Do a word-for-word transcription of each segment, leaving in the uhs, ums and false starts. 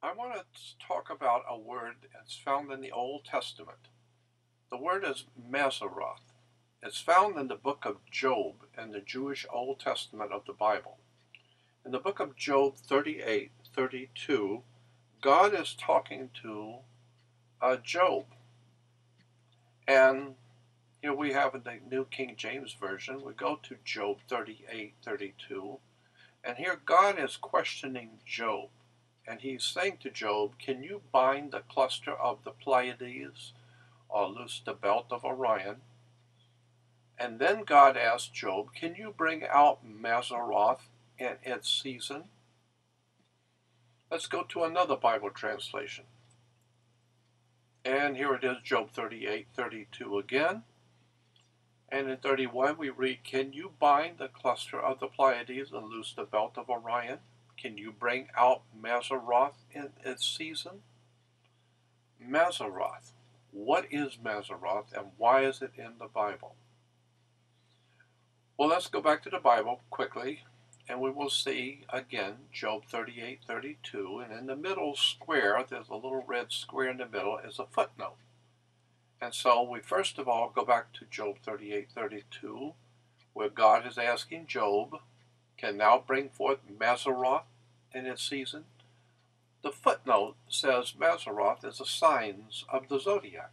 I want to talk about a word that's found in the Old Testament. The word is Mazzoroth. It's found in the book of Job in the Jewish Old Testament of the Bible. In the book of Job thirty-eight thirty-two, God is talking to uh, Job. And here we have in the New King James Version, we go to Job thirty-eight thirty-two, and here God is questioning Job. And he's saying to Job, can you bind the cluster of the Pleiades or loose the belt of Orion? And then God asked Job, can you bring out Mazzoroth in its season? Let's go to another Bible translation. And here it is, Job thirty-eight thirty-two again. And in thirty-one we read, can you bind the cluster of the Pleiades and loose the belt of Orion? Can you bring out Mazzoroth in its season? Mazzoroth. What is Mazzoroth and why is it in the Bible? Well, let's go back to the Bible quickly and we will see again Job thirty-eight thirty-two, and in the middle square, there's a little red square in the middle, is a footnote. And so we first of all go back to Job thirty-eight thirty-two, where God is asking Job, can now bring forth Mazzoroth in its season. The footnote says Mazzoroth is the signs of the zodiac.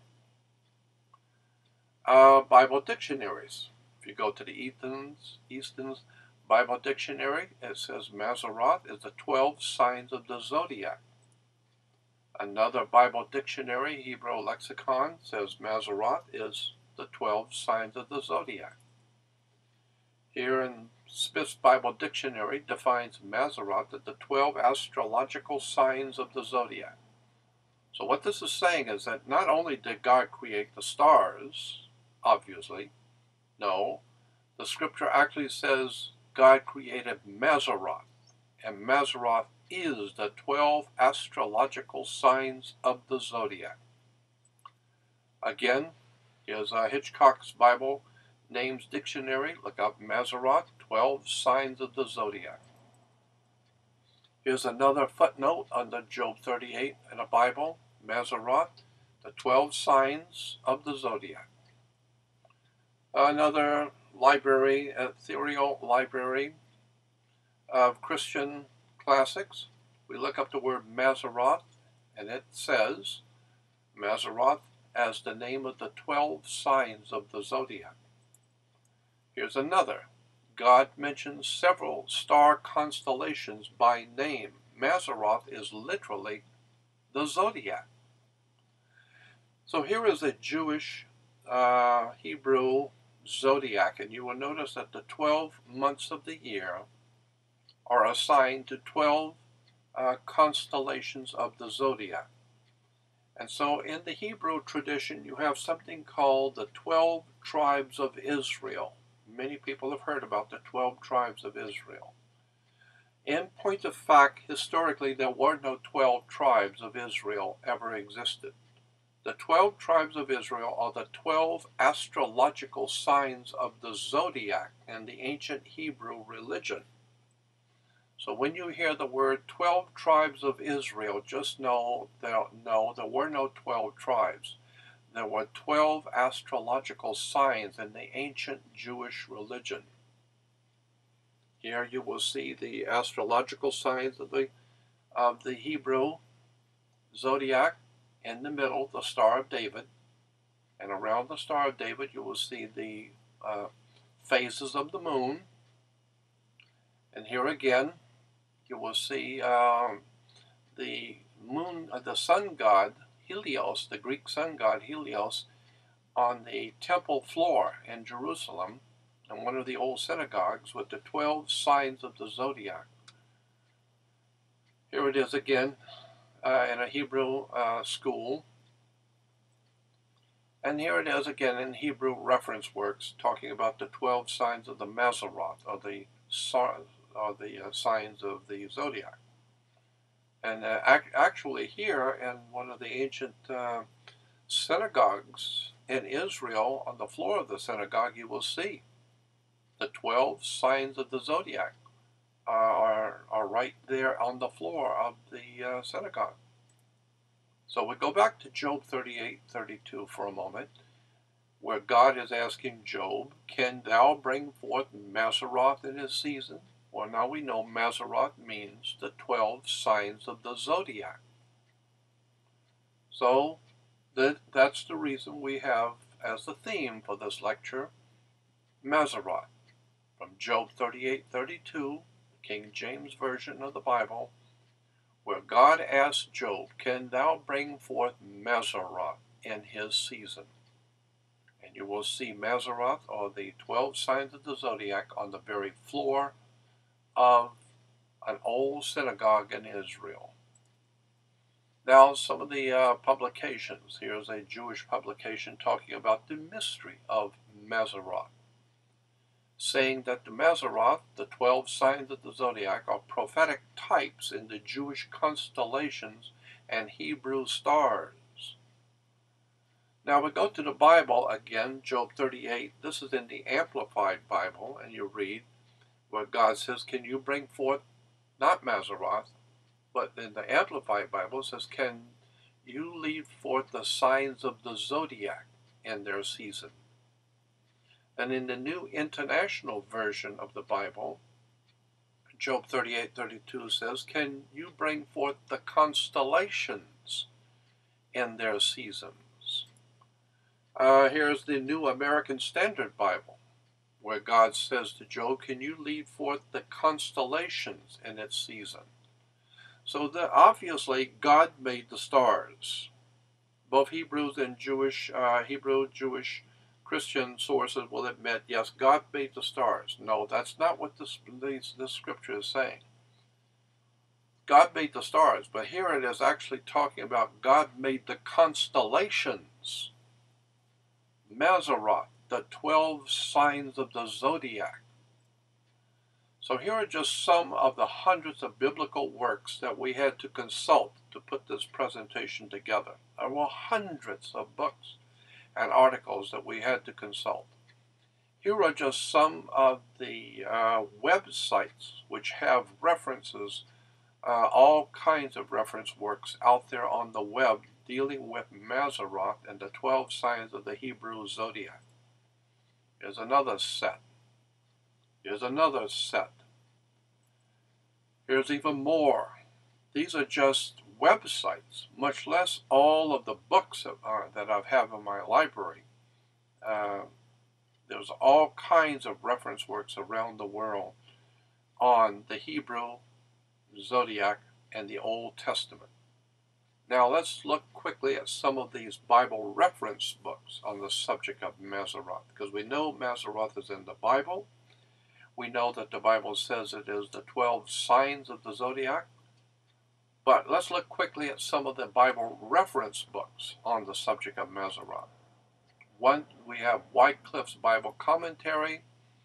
Uh, Bible dictionaries. If you go to the Easton's, Easton's Bible Dictionary, it says Mazzoroth is the twelve signs of the zodiac. Another Bible dictionary, Hebrew lexicon, says Mazzoroth is the twelve signs of the zodiac. Here in Smith's Bible Dictionary defines Mazzoroth as the twelve astrological signs of the zodiac. So what this is saying is that not only did God create the stars, obviously, no, the scripture actually says God created Mazzoroth, and Mazzoroth is the twelve astrological signs of the zodiac. Again, here's uh, Hitchcock's Bible Names Dictionary. Look up Mazzoroth, twelve signs of the zodiac. Here's another footnote under Job thirty-eight in the Bible, Mazzoroth, the twelve signs of the zodiac. Another library, ethereal library of Christian classics. We look up the word Mazzoroth, and it says Mazzoroth as the name of the twelve signs of the zodiac. Here's another. God mentions several star constellations by name. Mazzoroth is literally the zodiac. So here is a Jewish uh, Hebrew zodiac, and you will notice that the twelve months of the year are assigned to twelve uh, constellations of the zodiac. And so in the Hebrew tradition, you have something called the twelve tribes of Israel. Many people have heard about the twelve tribes of Israel. In point of fact, historically, there were no twelve tribes of Israel ever existed. The twelve tribes of Israel are the twelve astrological signs of the zodiac in the ancient Hebrew religion. So when you hear the word twelve tribes of Israel, just know that no, there were no twelve tribes. There were twelve astrological signs in the ancient Jewish religion. Here you will see the astrological signs of the, of the Hebrew zodiac. In the middle, the Star of David. And around the Star of David, you will see the uh, phases of the moon. And here again, you will see um, the moon, uh, the sun god, Helios, the Greek sun god Helios, on the temple floor in Jerusalem, in one of the old synagogues, with the twelve signs of the zodiac. Here it is again uh, in a Hebrew uh, school. And here it is again in Hebrew reference works, talking about the twelve signs of the Mazzoroth, or the, or the uh, signs of the zodiac. And uh, ac actually here in one of the ancient uh, synagogues in Israel, on the floor of the synagogue, you will see the twelve signs of the zodiac uh, are, are right there on the floor of the uh, synagogue. So we go back to Job thirty-eight thirty-two for a moment, where God is asking Job, can thou bring forth Mazzoroth in his season? Well, now we know Mazzoroth means the twelve signs of the zodiac. So that, that's the reason we have as the theme for this lecture, Mazzoroth, from Job thirty-eight thirty-two, the King James Version of the Bible, where God asked Job, can thou bring forth Mazzoroth in his season? And you will see Mazzoroth, or the twelve signs of the zodiac, on the very floor of an old synagogue in Israel. Now, some of the uh, publications. Here's a Jewish publication talking about the mystery of Mazzoroth, saying that the Mazzoroth, the twelve signs of the zodiac, are prophetic types in the Jewish constellations and Hebrew stars. Now we go to the Bible again, Job thirty-eight. This is in the Amplified Bible, and you read where God says, can you bring forth, not Mazzoroth, but in the Amplified Bible it says, can you lead forth the signs of the zodiac in their season? And in the New International Version of the Bible, Job thirty-eight thirty-two says, can you bring forth the constellations in their seasons? Uh, here's the New American Standard Bible, where God says to Job, can you lead forth the constellations in its season? So that obviously God made the stars. Both Hebrews and Jewish, uh, Hebrew, Jewish, Christian sources will admit, yes, God made the stars. No, that's not what this, this, this scripture is saying. God made the stars, but here it is actually talking about God made the constellations. Mazzoroth, the twelve signs of the zodiac. So here are just some of the hundreds of biblical works that we had to consult to put this presentation together. There were hundreds of books and articles that we had to consult. Here are just some of the uh, websites which have references, uh, all kinds of reference works out there on the web dealing with Mazzoroth and the twelve signs of the Hebrew zodiac. Here's another set. Here's another set. Here's even more. These are just websites, much less all of the books that, are, that I have in my library. Uh, there's all kinds of reference works around the world on the Hebrew zodiac and the Old Testament. Now let's look quickly at some of these Bible reference books on the subject of Mazzoroth, because we know Mazzoroth is in the Bible. We know that the Bible says it is the twelve signs of the zodiac. But let's look quickly at some of the Bible reference books on the subject of Mazzoroth. One, we have Wycliffe's Bible Commentary,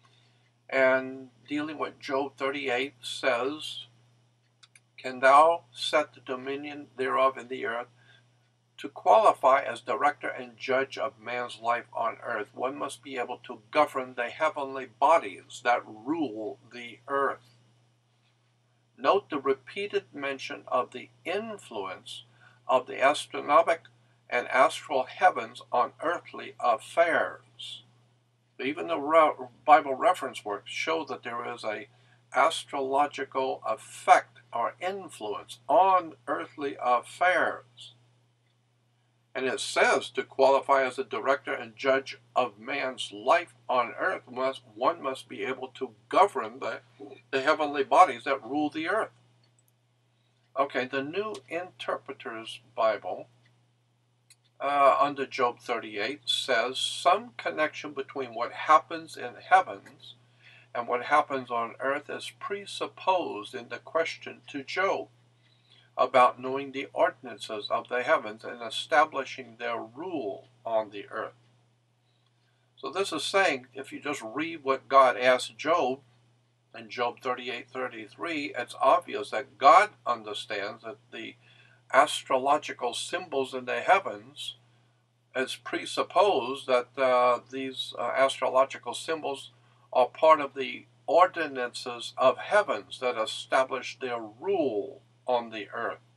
and dealing with Job thirty-eight says, can thou set the dominion thereof in the earth? To qualify as director and judge of man's life on earth, one must be able to govern the heavenly bodies that rule the earth. Note the repeated mention of the influence of the astronomic and astral heavens on earthly affairs. Even the re Bible reference works show that there is a astrological effect or influence on earthly affairs. And it says to qualify as a director and judge of man's life on earth, one must be able to govern the, the heavenly bodies that rule the earth. Okay, the New Interpreter's Bible, uh, under Job thirty-eight, says some connection between what happens in heavens and what happens on earth is presupposed in the question to Job about knowing the ordinances of the heavens and establishing their rule on the earth. So this is saying, if you just read what God asked Job in Job thirty-eight thirty-three, it's obvious that God understands that the astrological symbols in the heavens, it's presupposed that uh, these uh, astrological symbols are part of the ordinances of heavens that establish their rule on the earth.